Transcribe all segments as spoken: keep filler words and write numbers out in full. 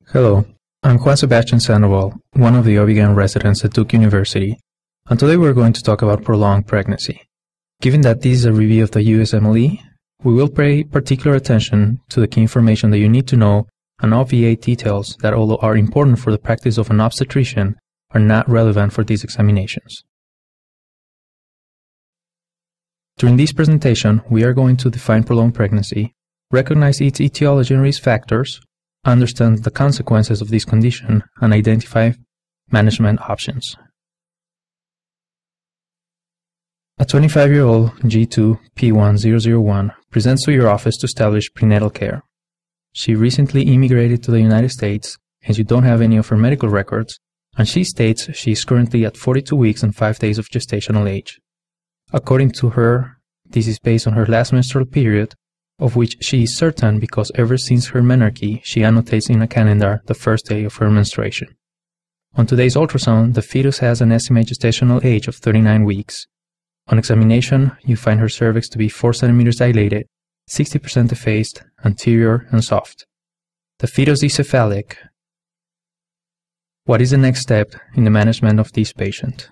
Hello, I'm Juan Sebastian Sandoval, one of the O B G Y N residents at Duke University, and today we're going to talk about prolonged pregnancy. Given that this is a review of the U S M L E, we will pay particular attention to the key information that you need to know and obviate details that, although are important for the practice of an obstetrician, are not relevant for these examinations. During this presentation, we are going to define prolonged pregnancy, recognize its etiology and risk factors, understand the consequences of this condition, and identify management options. A twenty-five-year-old G two P one zero zero one presents to your office to establish prenatal care. She recently immigrated to the United States, and you don't have any of her medical records, and she states she is currently at forty-two weeks and five days of gestational age. According to her, this is based on her last menstrual period, of which she is certain because ever since her menarche, she annotates in a calendar the first day of her menstruation. On today's ultrasound, the fetus has an estimated gestational age of thirty-nine weeks. On examination, you find her cervix to be four centimeters dilated, sixty percent effaced, anterior, and soft. The fetus is cephalic. What is the next step in the management of this patient?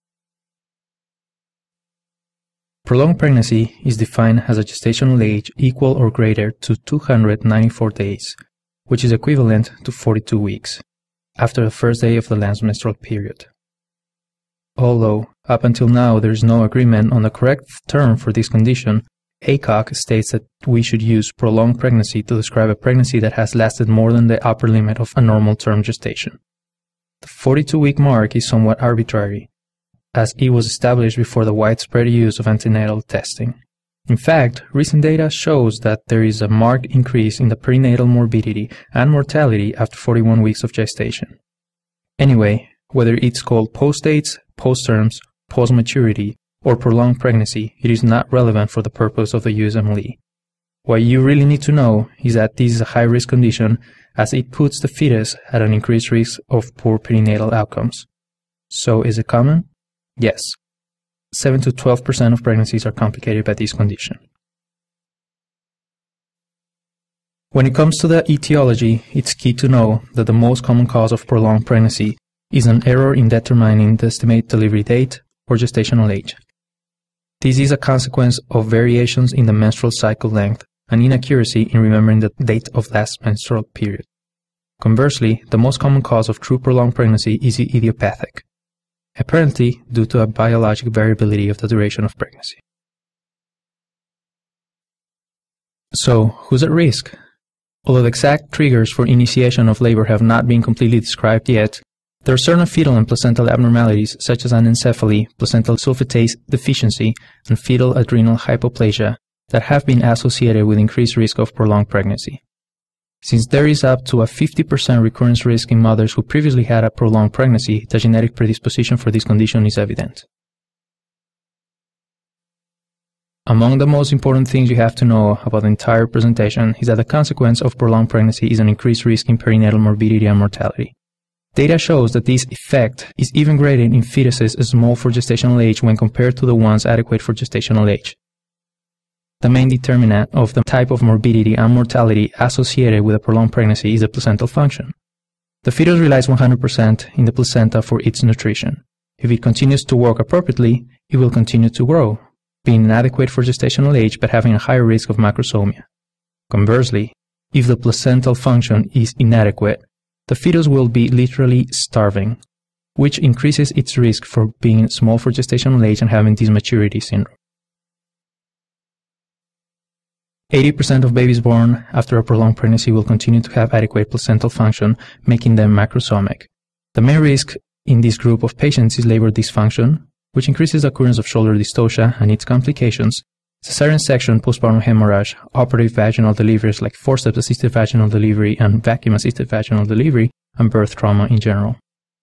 Prolonged pregnancy is defined as a gestational age equal or greater to two hundred ninety-four days, which is equivalent to forty-two weeks, after the first day of the last menstrual period. Although, up until now, there is no agreement on the correct term for this condition, A C O G states that we should use prolonged pregnancy to describe a pregnancy that has lasted more than the upper limit of a normal term gestation. The forty-two-week mark is somewhat arbitrary, as it was established before the widespread use of antenatal testing. In fact, recent data shows that there is a marked increase in the perinatal morbidity and mortality after forty-one weeks of gestation. Anyway, whether it's called post-dates, post-terms, post-maturity, or prolonged pregnancy, it is not relevant for the purpose of the U S M L E. What you really need to know is that this is a high-risk condition, as it puts the fetus at an increased risk of poor perinatal outcomes. So, is it common? Yes. seven to twelve percent of pregnancies are complicated by this condition. When it comes to the etiology, it's key to know that the most common cause of prolonged pregnancy is an error in determining the estimated delivery date or gestational age. This is a consequence of variations in the menstrual cycle length and inaccuracy in remembering the date of last menstrual period. Conversely, the most common cause of true prolonged pregnancy is idiopathic, apparently due to a biologic variability of the duration of pregnancy. So, who's at risk? Although the exact triggers for initiation of labor have not been completely described yet, there are certain fetal and placental abnormalities such as anencephaly, placental sulfatase deficiency, and fetal adrenal hypoplasia that have been associated with increased risk of prolonged pregnancy. Since there is up to a fifty percent recurrence risk in mothers who previously had a prolonged pregnancy, the genetic predisposition for this condition is evident. Among the most important things you have to know about the entire presentation is that the consequence of prolonged pregnancy is an increased risk in perinatal morbidity and mortality. Data shows that this effect is even greater in fetuses small for gestational age when compared to the ones adequate for gestational age. The main determinant of the type of morbidity and mortality associated with a prolonged pregnancy is the placental function. The fetus relies one hundred percent in the placenta for its nutrition. If it continues to work appropriately, it will continue to grow, being inadequate for gestational age but having a higher risk of macrosomia. Conversely, if the placental function is inadequate, the fetus will be literally starving, which increases its risk for being small for gestational age and having dysmaturity syndrome. eighty percent of babies born after a prolonged pregnancy will continue to have adequate placental function, making them macrosomic. The main risk in this group of patients is labor dysfunction, which increases the occurrence of shoulder dystocia and its complications, cesarean section, postpartum hemorrhage, operative vaginal deliveries like forceps-assisted vaginal delivery and vacuum-assisted vaginal delivery, and birth trauma in general.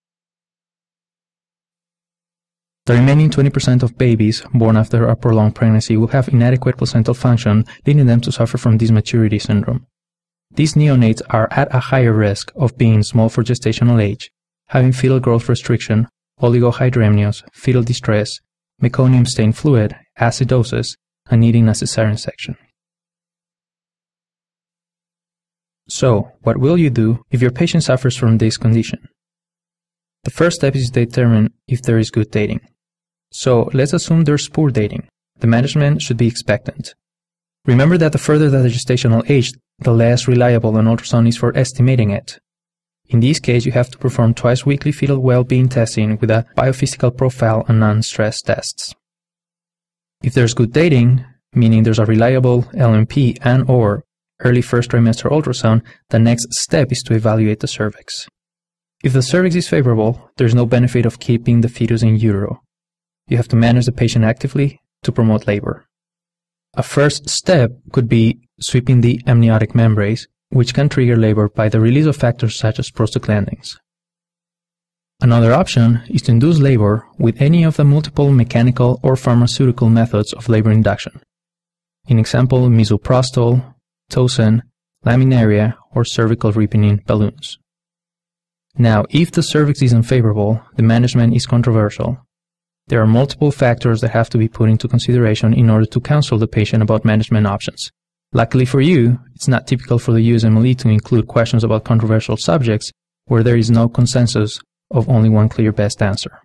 The remaining twenty percent of babies born after a prolonged pregnancy will have inadequate placental function, leading them to suffer from dysmaturity syndrome. These neonates are at a higher risk of being small for gestational age, having fetal growth restriction, oligohydramnios, fetal distress, meconium-stained fluid, acidosis, and needing a cesarean section. So, what will you do if your patient suffers from this condition? The first step is to determine if there is good dating. So, let's assume there's poor dating. The management should be expectant. Remember that the further the gestational age, the less reliable an ultrasound is for estimating it. In this case, you have to perform twice weekly fetal well-being testing with a biophysical profile and non-stress tests. If there's good dating, meaning there's a reliable L M P and or early first trimester ultrasound, the next step is to evaluate the cervix. If the cervix is favorable, there's no benefit of keeping the fetus in utero. You have to manage the patient actively to promote labor. A first step could be sweeping the amniotic membranes, which can trigger labor by the release of factors such as prostaglandins. Another option is to induce labor with any of the multiple mechanical or pharmaceutical methods of labor induction. In example, misoprostol, Tocin, laminaria, or cervical ripening balloons. Now, if the cervix is unfavorable, the management is controversial. There are multiple factors that have to be put into consideration in order to counsel the patient about management options. Luckily for you, it's not typical for the U S M L E to include questions about controversial subjects where there is no consensus of only one clear best answer.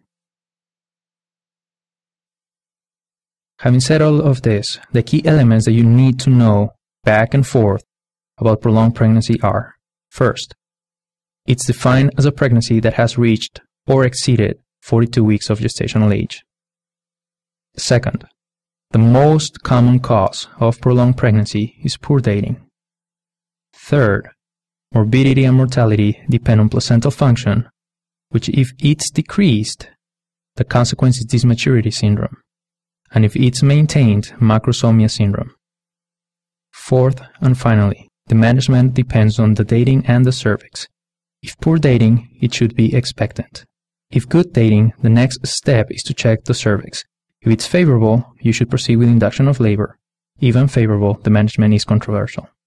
Having said all of this, the key elements that you need to know back and forth about prolonged pregnancy are: first, it's defined as a pregnancy that has reached or exceeded forty-two weeks of gestational age. Second, the most common cause of prolonged pregnancy is poor dating. Third, morbidity and mortality depend on placental function, which if it's decreased, the consequence is dysmaturity syndrome, and if it's maintained, macrosomia syndrome. Fourth, and finally, the management depends on the dating and the cervix. If poor dating, it should be expectant. If good dating, the next step is to check the cervix. If it's favorable, you should proceed with induction of labor. If unfavorable, the management is controversial.